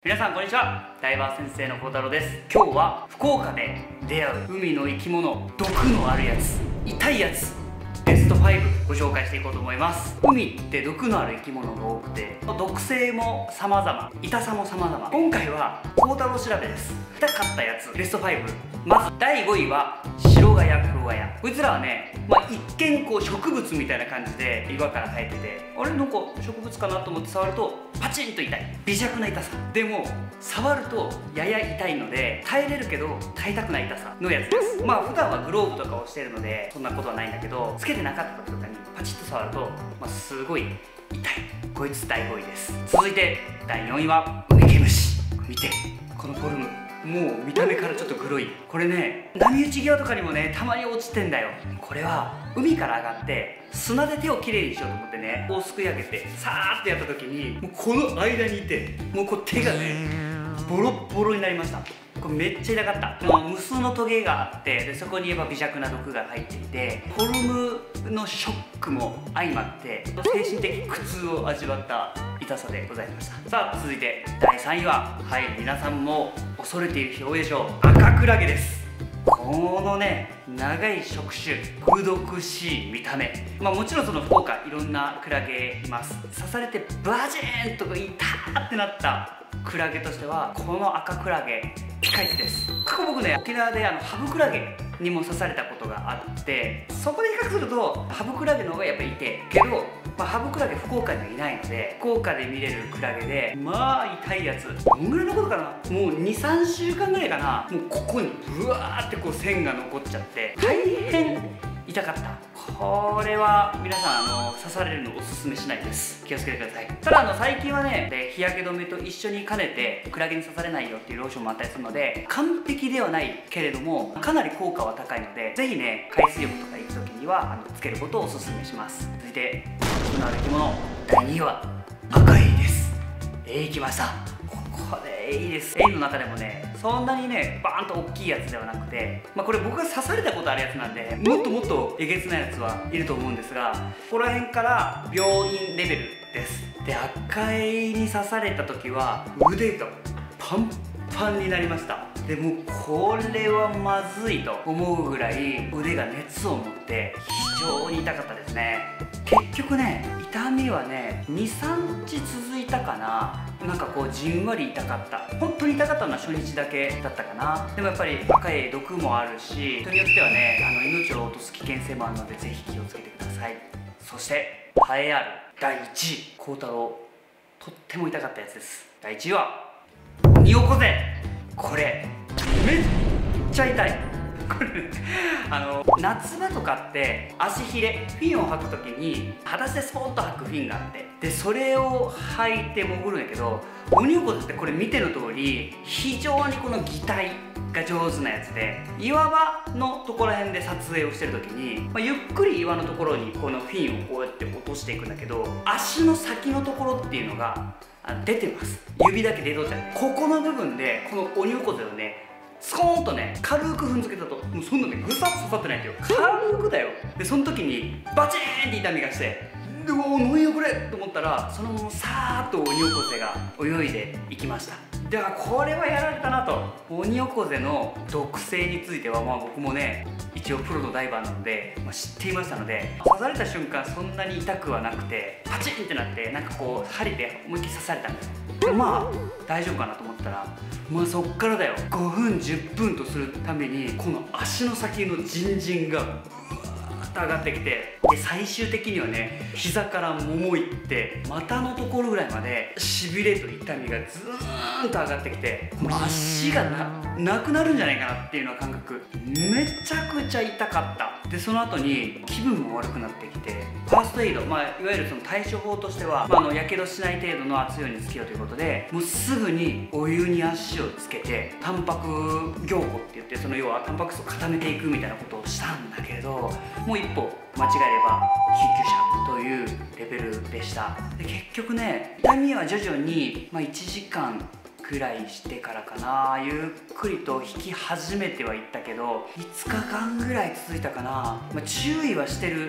皆さんこんにちは。ダイバー先生の孝太郎です。今日は福岡で出会う海の生き物、毒のあるやつ、痛いやつ、ベスト5ご紹介していこうと思います。海って毒のある生き物が多くて、毒性も様々、痛さも様々。今回は孝太郎調べです。痛かったやつベスト5。まず第5位は白ガヤ、黒ガヤ。こいつらはね、一見こう植物みたいな感じで岩から生えてて、あれなんか植物かなと思って触るとパチンと痛い、微弱な痛さ。でも触るとやや痛いので耐えれるけど耐えたくない痛さのやつです。普段はグローブとかをしてるのでそんなことはないんだけど、つけてなかった時とかにパチッと触ると、すごい痛い。こいつ第5位です。続いて第4位はウミケムシ。見てこのフォルム、もう見た目からちょっとグロい。これね、波打ち際とかにもねたまに落ちてんだよ。これは海から上がって砂で手をきれいにしようと思ってね、こうすくい上げてさーってやった時に、もうこの間にいて、もうこう手がねボロッボロになりました。これめっちゃ痛かった。無数のトゲがあって、でそこに言えば微弱な毒が入っていて、フォルムのショックも相まって精神的苦痛を味わった痛さでございました。さあ続いて第3位は、皆さんも恐れている人多いでしょう、アカクラゲです。このね長い触手、毒々しい見た目。もちろんその福岡いろんなクラゲいます。刺されてバチーンと痛ーってなったクラゲとしては、このアカクラゲピカイチです。過去僕ね、沖縄でハブクラゲにも刺されたことがあって、そこで比較するとハブクラゲの方がやっぱり痛いけど、ハブクラゲ福岡にはいないので、福岡で見れるクラゲで痛いやつ。どんぐらいのことかな、もう 2,3 週間ぐらいかな、もうここにブワーってこう線が残っちゃって大変痛かった。これは皆さん刺されるのおすすめしないです。気をつけてください。ただ最近はね、日焼け止めと一緒に兼ねてクラゲに刺されないよっていうローションもあったりするので、完璧ではないけれどもかなり効果は高いので、ぜひね海水浴とか行く時にはつけることをおすすめします。続いて毒のある生き物第2位は赤エイです。エイ来ました。これエイです。エイの中でもねそんなにねバーンと大きいやつではなくて、これ僕が刺されたことあるやつなんで、もっともっとえげつないやつはいると思うんですが、ここら辺から病院レベルです。で赤エイに刺された時は腕がパンパンになりました。でもうこれはまずいと思うぐらい腕が熱を持って非常に痛かったですね。結局ね痛みはね 2,3 日続いたかな。なんかこうじんわり痛かった。本当に痛かったのは初日だけだったかな。でもやっぱり赤エイ毒もあるし、人によってはね命を落とす危険性もあるので、ぜひ気をつけてください。そして栄えある第1位、孝太郎とっても痛かったやつです。第1位はオニオコゼ。これめっちゃ痛い。これ夏場とかって足ひれフィンを履く時に裸足でスポンと履くフィンがあって、でそれを履いて潜るんやけど、オニオコゼってこれ見ての通り非常にこの擬態が上手なやつで、岩場のところら辺で撮影をしてる時に、ゆっくり岩のところにこのフィンをこうやって落としていくんだけど、足の先のところっていうのが出てます。指だけ出とっちゃう。ここの部分でこのオニオコゼをねスコーンとね軽く踏んづけたと、もうそんなねグサッと刺さってないんだよ、軽くだよ。でその時にバチーンって痛みがして、で何よこれと思ったら、そのままさーっとオニオコゼが泳いでいきました。ではこれはやられたなと。オニオコゼの毒性については僕もね一応プロのダイバーなので、知っていましたので、刺された瞬間そんなに痛くはなくて、パチンってなってなんかこう針で思いっきり刺されたんです。で大丈夫かなと思ったら、そっからだよ、5分10分とするためにこの足の先のじんじんが上がってきて、で最終的にはね膝からももいって股のところぐらいまでしびれと痛みがずーんと上がってきて、もう足がなくなるんじゃないかなっていうような感覚。めちゃくちゃ痛かった。でその後に気分も悪くなってきて、ファーストエイド、いわゆるその対処法としてはやけどしない程度の圧用につけようということで、もうすぐにお湯に足をつけてタンパク凝固って言って、その要はタンパク質を固めていくみたいなことをしたんだけど、もう一歩間違えれば救急車というレベルでした。で結局ね痛みは徐々に1時間くらいしてからかな、ゆっくりと引き始めてはいったけど5日間ぐらい続いたかな。注意はしてる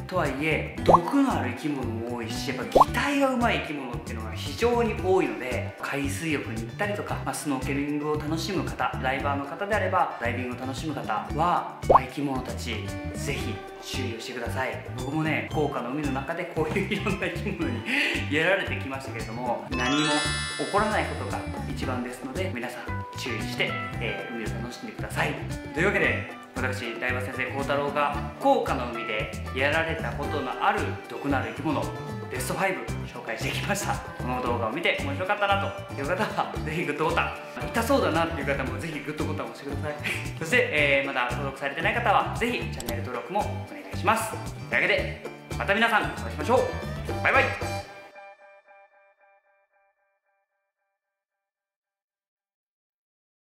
とはいえ毒のある生き物も多いし、やっぱ擬態がうまい生き物っていうのが非常に多いので、海水浴に行ったりとか、スノーケリングを楽しむ方、ダイバーの方であればダイビングを楽しむ方は、生き物たちぜひ注意をしてください。僕もね、福岡の海の中でこういういろんな生き物にやられてきましたけれども、何も起こらないことが一番ですので、皆さん注意して、海を楽しんでください。というわけで、私、大場先生幸太郎が福岡の海でやられたことのある毒のある生き物ベスト5紹介してきました。この動画を見て面白かったなという方はぜひグッドボタン、痛そうだなっていう方もぜひグッドボタンを押してくださいそして、まだ登録されてない方はぜひチャンネル登録もお願いします。というわけでまた皆さんお会いしましょう。バイバイ。